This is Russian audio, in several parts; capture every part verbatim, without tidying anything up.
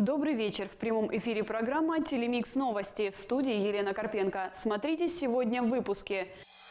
Добрый вечер. В прямом эфире программа «Телемикс новости». В студии Елена Карпенко. Смотрите сегодня в выпуске.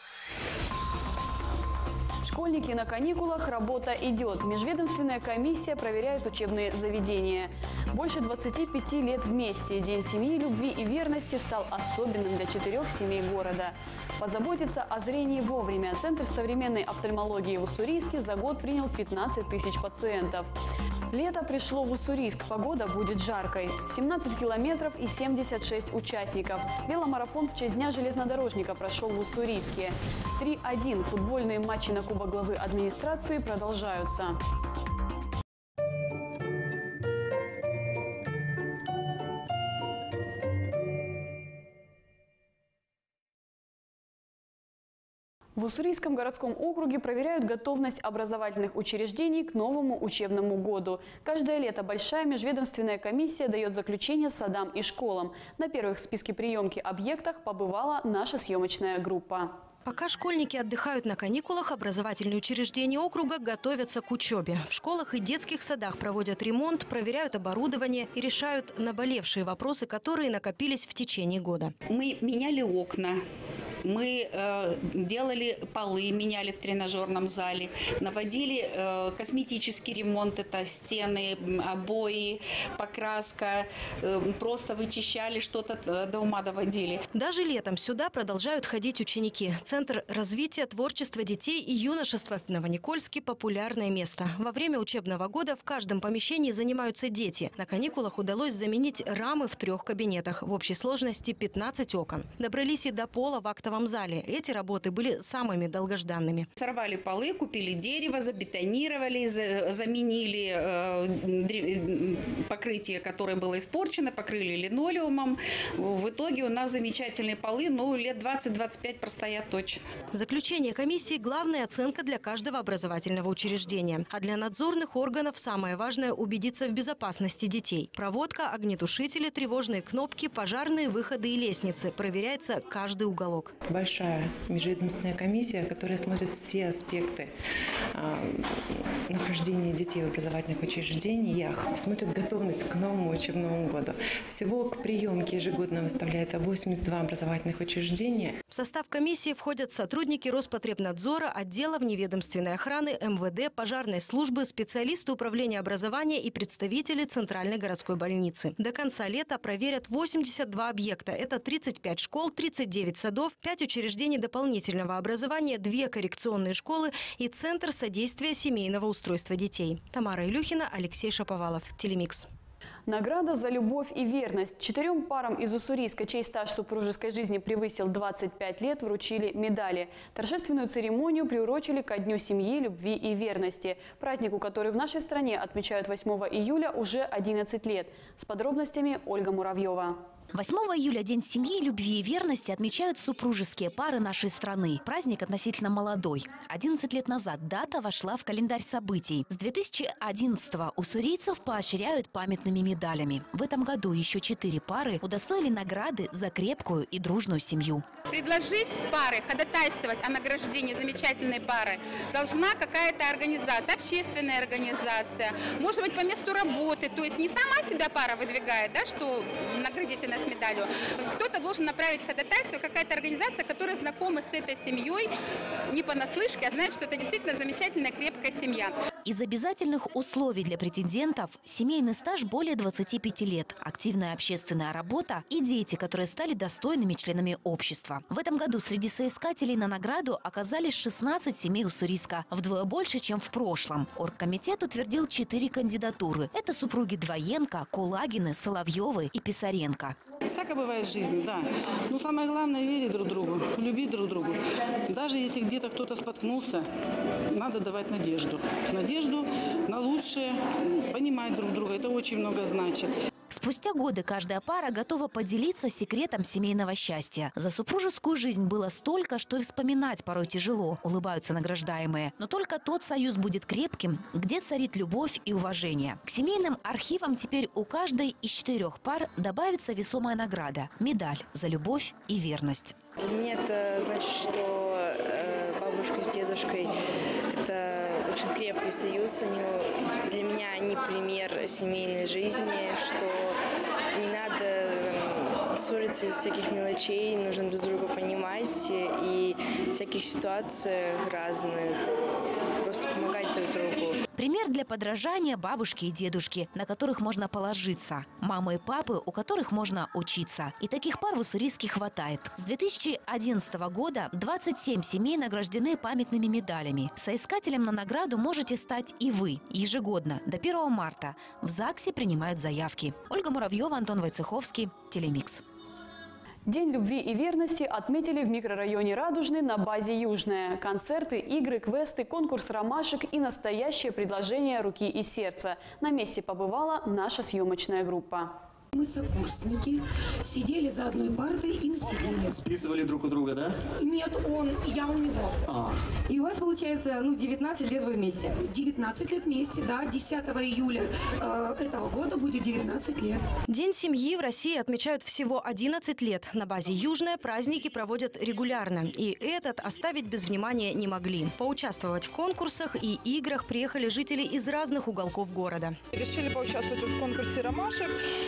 Школьники на каникулах, работа идет. Межведомственная комиссия проверяет учебные заведения. Больше двадцати пяти лет вместе. День семьи, любви и верности стал особенным для четырех семей города. Позаботиться о зрении вовремя. Центр современной офтальмологии в Уссурийске за год принял пятнадцать тысяч пациентов. Лето пришло в Уссурийск. Погода будет жаркой. семнадцать километров и семьдесят шесть участников. Веломарафон в честь Дня железнодорожника прошел в Уссурийске. три один. Футбольные матчи на Кубок главы администрации продолжаются. В Уссурийском городском округе проверяют готовность образовательных учреждений к новому учебному году. Каждое лето большая межведомственная комиссия дает заключение садам и школам. На первых в списке приемки объектах побывала наша съемочная группа. Пока школьники отдыхают на каникулах, образовательные учреждения округа готовятся к учебе. В школах и детских садах проводят ремонт, проверяют оборудование и решают наболевшие вопросы, которые накопились в течение года. Мы меняли окна. Мы э, делали полы, меняли в тренажерном зале, наводили э, косметический ремонт, это стены, обои, покраска, э, просто вычищали, что-то до ума доводили. Даже летом сюда продолжают ходить ученики. Центр развития творчества детей и юношества в Новоникольске – популярное место. Во время учебного года в каждом помещении занимаются дети. На каникулах удалось заменить рамы в трех кабинетах. В общей сложности пятнадцать окон. Добрались и до пола в актовом зале. Эти работы были самыми долгожданными. Сорвали полы, купили дерево, забетонировали, заменили покрытие, которое было испорчено, покрыли линолеумом. В итоге у нас замечательные полы, ну, лет двадцать-двадцать пять простоят точно. Заключение комиссии – главная оценка для каждого образовательного учреждения. А для надзорных органов самое важное – убедиться в безопасности детей. Проводка, огнетушители, тревожные кнопки, пожарные выходы и лестницы. Проверяется каждый уголок. Большая межведомственная комиссия, которая смотрит все аспекты э, нахождения детей в образовательных учреждениях, смотрит готовность к новому учебному году. Всего к приемке ежегодно выставляется восемьдесят два образовательных учреждения. В состав комиссии входят сотрудники Роспотребнадзора, отдела вневедомственной охраны, эм вэ дэ, пожарной службы, специалисты управления образования и представители Центральной городской больницы. До конца лета проверят восемьдесят два объекта. Это тридцать пять школ, тридцать девять садов, пять учреждений дополнительного образования, две коррекционные школы и Центр содействия семейного устройства детей. Тамара Илюхина, Алексей Шаповалов. Телемикс. Награда за любовь и верность. Четырем парам из Уссурийска, чей стаж супружеской жизни превысил двадцать пять лет, вручили медали. Торжественную церемонию приурочили ко Дню семьи, любви и верности. Празднику, который в нашей стране отмечают восьмого июля, уже одиннадцать лет. С подробностями Ольга Муравьева. восьмого июля – День семьи, любви и верности отмечают супружеские пары нашей страны. Праздник относительно молодой. одиннадцать лет назад дата вошла в календарь событий. С две тысячи одиннадцатого уссурийцев поощряют памятными медалями. В этом году еще четыре пары удостоили награды за крепкую и дружную семью. Предложить пары, ходатайствовать о награждении замечательной пары должна какая-то организация, общественная организация, может быть, по месту работы. То есть не сама себя пара выдвигает, да, что наградите нас медалью. Кто-то должен направить ходатайство, какая-то организация, которая знакома с этой семьей не понаслышке, а знает, что это действительно замечательная, крепкая семья. Из обязательных условий для претендентов – семейный стаж более двадцати пяти лет, активная общественная работа и дети, которые стали достойными членами общества. В этом году среди соискателей на награду оказались шестнадцать семей Уссурийска, вдвое больше, чем в прошлом. Оргкомитет утвердил четыре кандидатуры. Это супруги Двоенко, Кулагины, Соловьевы и Писаренко. Всякое бывает в жизни, да. Но самое главное – верить друг другу, любить друг другу. Даже если где-то кто-то споткнулся, надо давать надежду. Надежду на лучшее, понимать друг друга. Это очень много значит. Спустя годы каждая пара готова поделиться секретом семейного счастья. За супружескую жизнь было столько, что и вспоминать порой тяжело, улыбаются награждаемые. Но только тот союз будет крепким, где царит любовь и уважение. К семейным архивам теперь у каждой из четырех пар добавится весомая награда – медаль за любовь и верность. Для меня это значит, что бабушка с дедушкой – это очень крепкий союз. Они, для меня они пример семейной жизни, что не надо ссориться из всяких мелочей, нужно друг друга понимать и в всяких ситуациях разных просто помогать друг другу. Пример для подражания бабушки и дедушки, на которых можно положиться. Мамы и папы, у которых можно учиться. И таких пар в Уссурийске хватает. С две тысячи одиннадцатого года двадцать семь семей награждены памятными медалями. Соискателем на награду можете стать и вы. Ежегодно до первого марта в ЗАГСе принимают заявки. Ольга Муравьева, Антон Войцеховский, Телемикс. День любви и верности отметили в микрорайоне Радужный на базе Южная. Концерты, игры, квесты, конкурс ромашек и настоящее предложение руки и сердца. На месте побывала наша съемочная группа. Мы сокурсники, сидели за одной партой и сидели. Списывали друг у друга, да? Нет, он, я у него. А. И у вас, получается, ну, девятнадцать лет вы вместе? девятнадцать лет вместе, да. десятого июля э, этого года будет девятнадцать лет. День семьи в России отмечают всего одиннадцать лет. На базе Южная праздники проводят регулярно. И этот оставить без внимания не могли. Поучаствовать в конкурсах и играх приехали жители из разных уголков города. Решили поучаствовать в конкурсе ромашек.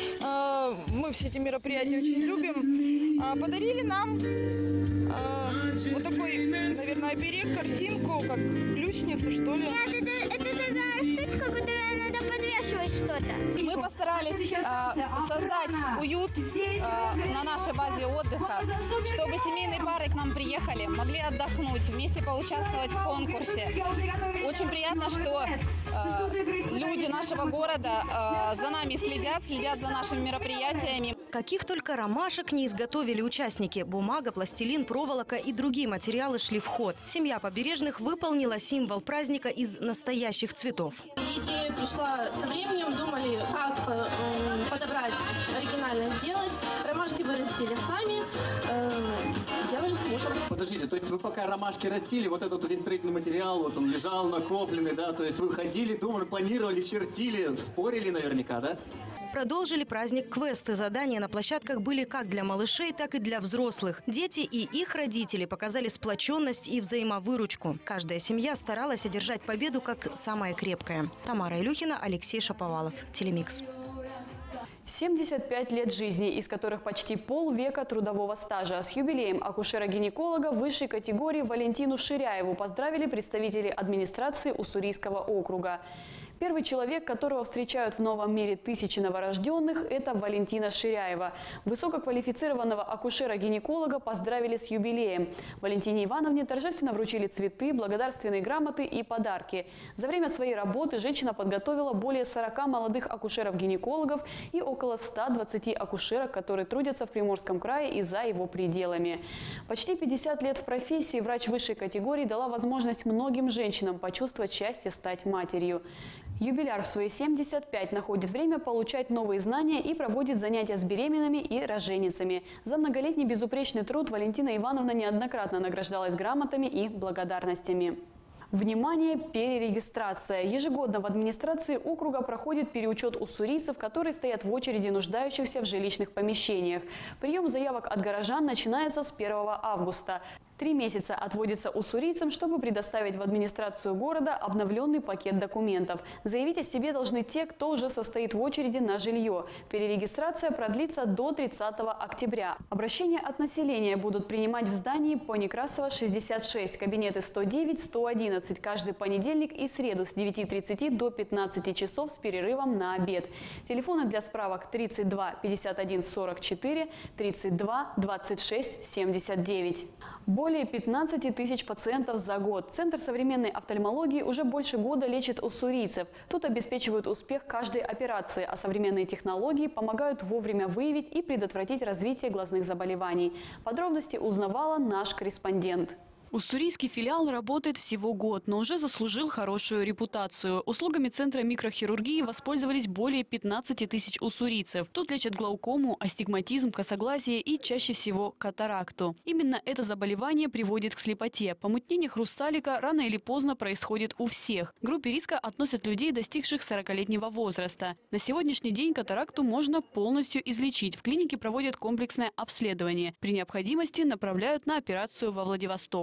Мы все эти мероприятия очень любим. Подарили нам вот такой, наверное, оберег, картинку, как ключницу, что ли. Нет, это, это такая штучка, которая надо подвешивать что-то. Мы постарались э, создать уют э, на нашей базе отдыха, чтобы семейные пары к нам приехали, могли отдохнуть, вместе поучаствовать в конкурсе. Очень приятно, что э, люди нашего города э, за нами следят, следят за нашими мероприятиями. Каких только ромашек не изготовили участники. Бумага, пластилин, проволока и другие материалы шли в ход. Семья Побережных выполнила символ праздника из настоящих цветов. Идея пришла со временем, думали, как э, подобрать, оригинально сделать. Ромашки вырастили сами, э, делали с мужем. Подождите, то есть вы пока ромашки растили, вот этот весь строительный материал, вот он лежал накопленный, да, то есть вы ходили, думали, планировали, чертили, спорили наверняка, да? Продолжили праздник квесты. Задания на площадках были как для малышей, так и для взрослых. Дети и их родители показали сплоченность и взаимовыручку. Каждая семья старалась одержать победу как самая крепкая. Тамара Илюхина, Алексей Шаповалов. Телемикс. семьдесят пять лет жизни, из которых почти полвека трудового стажа. С юбилеем акушера-гинеколога высшей категории Валентину Ширяеву поздравили представители администрации Уссурийского округа. Первый человек, которого встречают в новом мире тысячи новорожденных, это Валентина Ширяева. Высококвалифицированного акушера-гинеколога поздравили с юбилеем. Валентине Ивановне торжественно вручили цветы, благодарственные грамоты и подарки. За время своей работы женщина подготовила более сорока молодых акушеров-гинекологов и около ста двадцати акушерок, которые трудятся в Приморском крае и за его пределами. Почти пятьдесят лет в профессии врач высшей категории дала возможность многим женщинам почувствовать счастье стать матерью. Юбиляр в свои семьдесят пять находит время получать новые знания и проводит занятия с беременными и роженицами. За многолетний безупречный труд Валентина Ивановна неоднократно награждалась грамотами и благодарностями. Внимание, перерегистрация. Ежегодно в администрации округа проходит переучет уссурийцев, которые стоят в очереди нуждающихся в жилищных помещениях. Прием заявок от горожан начинается с первого августа. Три месяца отводится уссурийцам, чтобы предоставить в администрацию города обновленный пакет документов. Заявить о себе должны те, кто уже состоит в очереди на жилье. Перерегистрация продлится до тридцатого октября. Обращения от населения будут принимать в здании по Некрасова шестьдесят шесть, кабинеты сто девять — сто одиннадцать, каждый понедельник и среду с девяти тридцати до пятнадцати часов с перерывом на обед. Телефоны для справок тридцать два пятьдесят один сорок четыре, тридцать два двадцать шесть семьдесят девять. Более пятнадцати тысяч пациентов за год. Центр современной офтальмологии уже больше года лечит уссурийцев. Тут обеспечивают успех каждой операции, а современные технологии помогают вовремя выявить и предотвратить развитие глазных заболеваний. Подробности узнавала наш корреспондент. Уссурийский филиал работает всего год, но уже заслужил хорошую репутацию. Услугами Центра микрохирургии воспользовались более пятнадцати тысяч уссурийцев. Тут лечат глаукому, астигматизм, косоглазие и чаще всего катаракту. Именно это заболевание приводит к слепоте. Помутнение хрусталика рано или поздно происходит у всех. К группе риска относят людей, достигших сорокалетнего возраста. На сегодняшний день катаракту можно полностью излечить. В клинике проводят комплексное обследование. При необходимости направляют на операцию во Владивосток.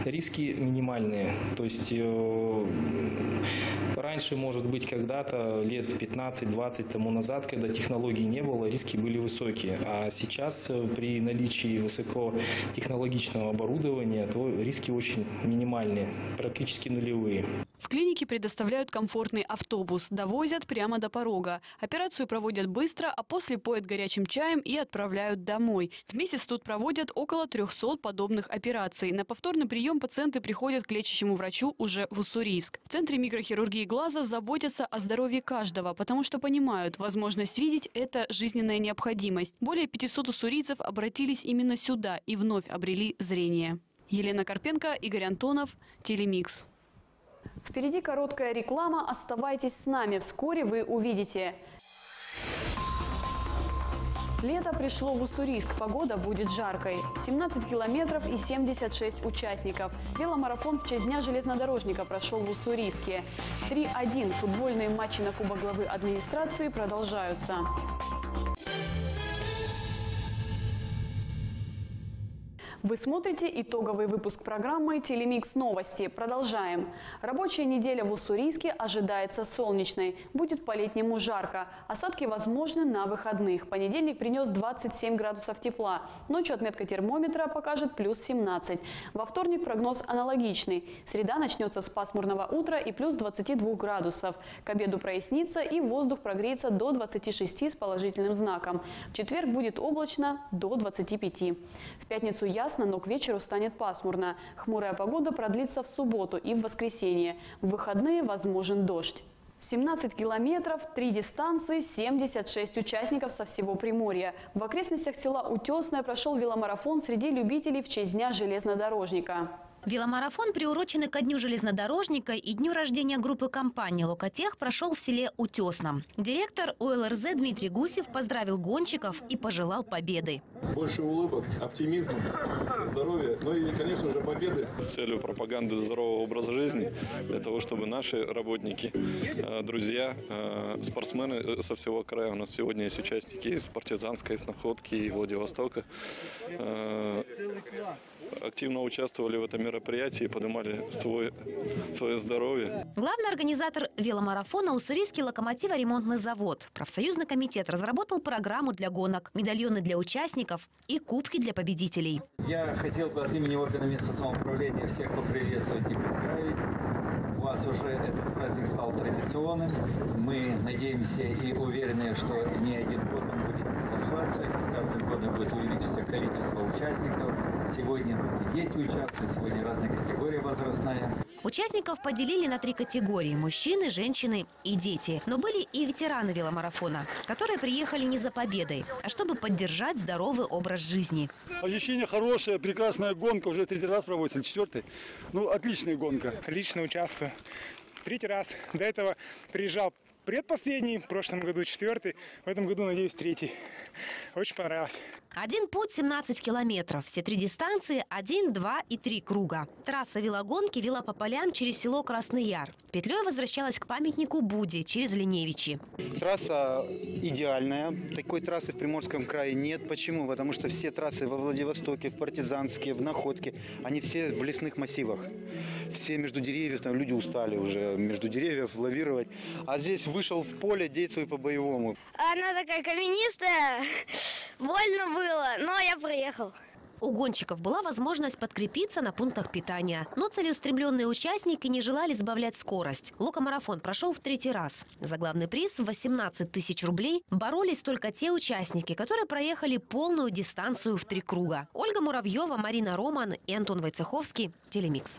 Риски минимальные. То есть э, раньше, может быть, когда-то лет пятнадцать-двадцать тому назад, когда технологий не было, риски были высокие. А сейчас при наличии высокотехнологичного оборудования, то риски очень минимальные, практически нулевые. В клинике предоставляют комфортный автобус, довозят прямо до порога. Операцию проводят быстро, а после поят горячим чаем и отправляют домой. В месяц тут проводят около трёхсот подобных операций. На повторный прием пациенты приходят к лечащему врачу уже в Уссурийск. В Центре микрохирургии глаза заботятся о здоровье каждого, потому что понимают, возможность видеть – это жизненная необходимость. Более пятисот уссурийцев обратились именно сюда и вновь обрели зрение. Елена Карпенко, Игорь Антонов, Телемикс. Впереди короткая реклама. Оставайтесь с нами. Вскоре вы увидите. Лето пришло в Уссурийск. Погода будет жаркой. семнадцать километров и семьдесят шесть участников. Веломарафон в честь Дня железнодорожника прошел в Уссурийске. три один. Футбольные матчи на Кубок главы администрации продолжаются. Вы смотрите итоговый выпуск программы «Телемикс Новости». Продолжаем. Рабочая неделя в Уссурийске ожидается солнечной. Будет по-летнему жарко. Осадки возможны на выходных. Понедельник принес двадцать семь градусов тепла. Ночью отметка термометра покажет плюс семнадцать. Во вторник прогноз аналогичный. Среда начнется с пасмурного утра и плюс двадцати двух градусов. К обеду прояснится и воздух прогреется до двадцати шести с положительным знаком. В четверг будет облачно до двадцати пяти. В пятницу ясно, но к вечеру станет пасмурно. Хмурая погода продлится в субботу и в воскресенье. В выходные возможен дождь. семнадцать километров, три дистанции, семьдесят шесть участников со всего Приморья. В окрестностях села Утесное прошел веломарафон среди любителей в честь Дня железнодорожника. Веломарафон, приуроченный ко Дню железнодорожника и дню рождения группы компании «Локотех», прошел в селе Утесном. Директор У Л Р З Дмитрий Гусев поздравил гонщиков и пожелал победы. Больше улыбок, оптимизма, здоровья, ну и, конечно же, победы. С целью пропаганды здорового образа жизни, для того, чтобы наши работники, друзья, спортсмены со всего края, у нас сегодня есть участники из Партизанской, из Находки и Владивостока, активно участвовали в этом мероприятии, поднимали свой, свое здоровье. Главный организатор веломарафона – Уссурийский локомотиво-ремонтный завод. Профсоюзный комитет разработал программу для гонок, медальоны для участников и кубки для победителей. Я хотел бы от имени органа местного самоуправления всех поприветствовать и поздравить. У вас уже этот праздник стал традиционным. Мы надеемся и уверены, что не один год он будет продолжаться. С каждым годом будет увеличиться количество участников. Сегодня и дети участвуют, сегодня разная категория возрастная. Участников поделили на три категории – мужчины, женщины и дети. Но были и ветераны веломарафона, которые приехали не за победой, а чтобы поддержать здоровый образ жизни. Ощущение хорошее, прекрасная гонка, уже третий раз проводится, четвертый. Ну, отличная гонка. Лично участвую. Третий раз. До этого приезжал предпоследний, в прошлом году четвертый, в этом году, надеюсь, третий. Очень понравилось. Один путь семнадцать километров. Все три дистанции – один, два и три круга. Трасса велогонки вела по полям через село Красный Яр. Петлей возвращалась к памятнику Будде через Леневичи. Трасса идеальная. Такой трассы в Приморском крае нет. Почему? Потому что все трассы во Владивостоке, в Партизанске, в Находке, они все в лесных массивах. Все между деревьев, там люди устали уже между деревьев лавировать. А здесь вышел в поле, действуй по-боевому. Она такая каменистая, больно было, но я приехал. У гонщиков была возможность подкрепиться на пунктах питания. Но целеустремленные участники не желали сбавлять скорость. Локомарафон прошел в третий раз. За главный приз в восемнадцать тысяч рублей боролись только те участники, которые проехали полную дистанцию в три круга. Ольга Муравьева, Марина Роман и Антон Войцеховский. Телемикс.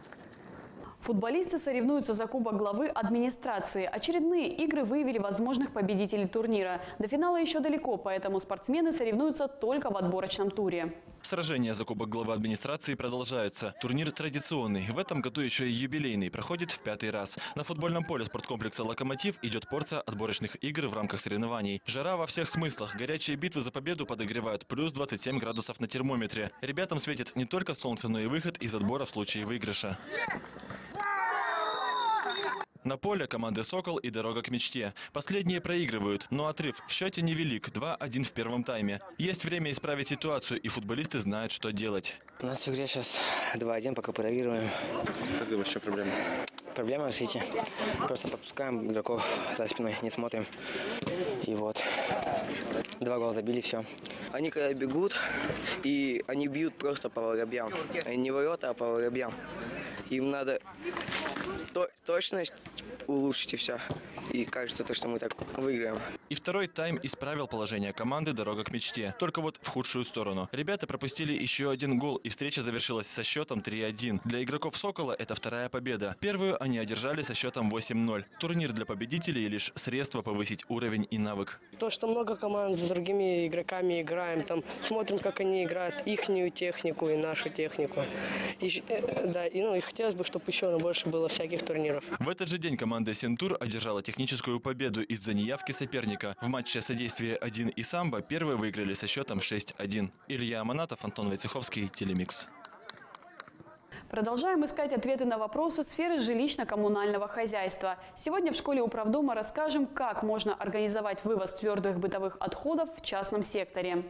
Футболисты соревнуются за Кубок главы администрации. Очередные игры выявили возможных победителей турнира. До финала еще далеко, поэтому спортсмены соревнуются только в отборочном туре. Сражения за Кубок главы администрации продолжаются. Турнир традиционный. В этом году еще и юбилейный. Проходит в пятый раз. На футбольном поле спорткомплекса «Локомотив» идет порция отборочных игр в рамках соревнований. Жара во всех смыслах. Горячие битвы за победу подогревают плюс двадцать семь градусов на термометре. Ребятам светит не только солнце, но и выход из отбора в случае выигрыша. На поле команды «Сокол» и «Дорога к мечте». Последние проигрывают, но отрыв в счете невелик – два один в первом тайме. Есть время исправить ситуацию, и футболисты знают, что делать. У нас в игре сейчас два один, пока проигрываем. Как думаешь, что проблема? Проблема в Сити. Просто подпускаем игроков за спиной, не смотрим. И вот. Два гола забили, все. Они когда бегут, и они бьют просто по воробьям. Не ворота, а по воробьям. Им надо то точность улучшить, и все. И кажется, то, что мы так выиграем. И второй тайм исправил положение команды «Дорога к мечте». Только вот в худшую сторону. Ребята пропустили еще один гол, и встреча завершилась со счетом три один. Для игроков «Сокола» это вторая победа. Первую они одержали со счетом восемь ноль. Турнир для победителей – лишь средство повысить уровень и навык. То, что много команд с другими игроками играем, там смотрим, как они играют, ихнюю технику и нашу технику. И, да, и, ну, и хотелось бы, чтобы еще больше было всяких турниров. В этот же день команда «Сентур» одержала техническую победу из-за неявки соперника. В матче содействия один и самбо первые выиграли со счетом шесть один. Илья Аманатов, Антон Войцеховский, Телемикс. Продолжаем искать ответы на вопросы сферы жилищно-коммунального хозяйства. Сегодня в школе управдома расскажем, как можно организовать вывоз твердых бытовых отходов в частном секторе.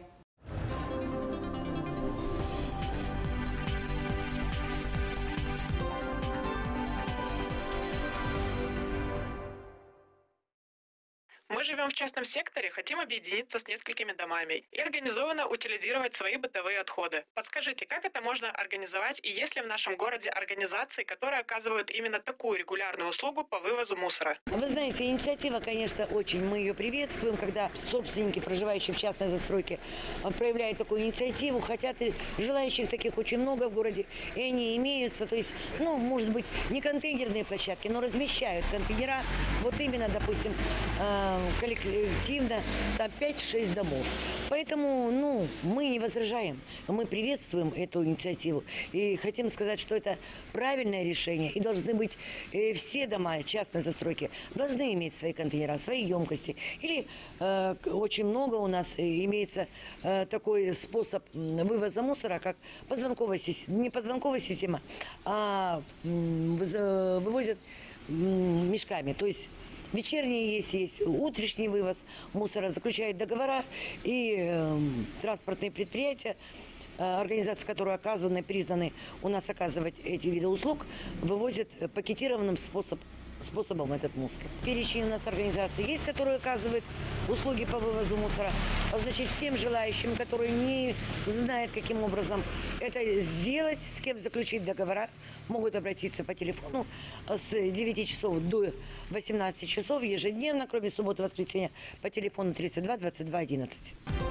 Мы живем в частном секторе, хотим объединиться с несколькими домами и организованно утилизировать свои бытовые отходы. Подскажите, как это можно организовать, и есть ли в нашем городе организации, которые оказывают именно такую регулярную услугу по вывозу мусора? Вы знаете, инициатива, конечно, очень, мы ее приветствуем, когда собственники, проживающие в частной застройке, проявляют такую инициативу, хотят, желающих таких очень много в городе, и они имеются, то есть, ну, может быть, не контейнерные площадки, но размещают контейнера, вот именно, допустим, коллективно, там пять-шесть домов. Поэтому, ну, мы не возражаем, мы приветствуем эту инициативу и хотим сказать, что это правильное решение, и должны быть э, все дома частной застройки должны иметь свои контейнера, свои емкости. Или э, очень много у нас имеется э, такой способ вывоза мусора, как позвонковая система, не позвонковая система, а э, вывозят э, мешками, то есть вечерний есть, есть утренний вывоз мусора, заключают договора, и э, транспортные предприятия, э, организации, которые оказаны, признаны у нас оказывать эти виды услуг, вывозят пакетированным способ, способом этот мусор. Перечень у нас организаций есть, которые оказывают услуги по вывозу мусора. Значит, всем желающим, которые не знают, каким образом это сделать, с кем заключить договора, могут обратиться по телефону с девяти часов до восемнадцати часов ежедневно, кроме субботы и воскресенья, по телефону тридцать два двадцать два одиннадцать.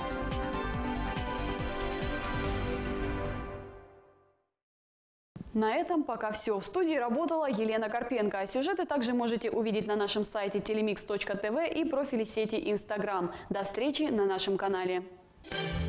На этом пока все. В студии работала Елена Карпенко. Сюжеты также можете увидеть на нашем сайте телемикс точка тв и профиле сети Instagram. До встречи на нашем канале.